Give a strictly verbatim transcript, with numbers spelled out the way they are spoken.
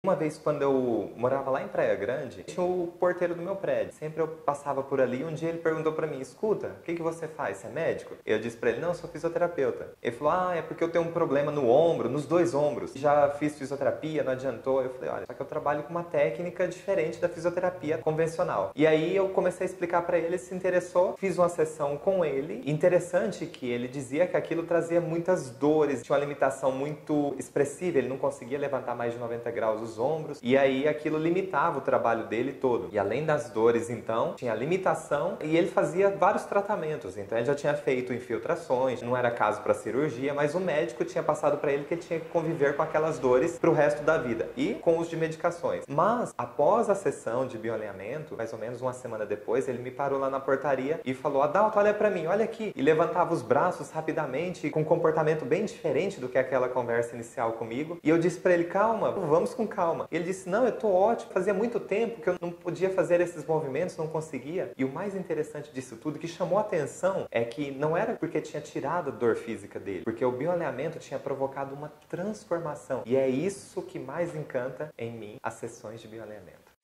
Uma vez, quando eu morava lá em Praia Grande, tinha o porteiro do meu prédio. Sempre eu passava por ali, um dia ele perguntou pra mim: escuta, o que, que você faz? Você é médico? Eu disse pra ele: não, eu sou fisioterapeuta. Ele falou: ah, é porque eu tenho um problema no ombro, nos dois ombros. Já fiz fisioterapia, não adiantou. Eu falei: olha, só que eu trabalho com uma técnica diferente da fisioterapia convencional. E aí eu comecei a explicar pra ele, ele se interessou, fiz uma sessão com ele. Interessante que ele dizia que aquilo trazia muitas dores, tinha uma limitação muito expressiva, ele não conseguia levantar mais de noventa graus os ombros, e aí aquilo limitava o trabalho dele todo. E além das dores, então, tinha limitação, e ele fazia vários tratamentos. Então ele já tinha feito infiltrações, não era caso para cirurgia, mas o médico tinha passado para ele que ele tinha que conviver com aquelas dores pro resto da vida, e com os de medicações. Mas, após a sessão de bioalinhamento, mais ou menos uma semana depois, ele me parou lá na portaria e falou: Adalto, olha para mim, olha aqui. E levantava os braços rapidamente, com um comportamento bem diferente do que aquela conversa inicial comigo. E eu disse para ele: calma, vamos com calma. E ele disse: não, eu tô ótimo, fazia muito tempo que eu não podia fazer esses movimentos, não conseguia. E o mais interessante disso tudo, que chamou a atenção, é que não era porque tinha tirado a dor física dele, porque o bioalinhamento tinha provocado uma transformação. E é isso que mais encanta em mim, as sessões de bioalinhamento.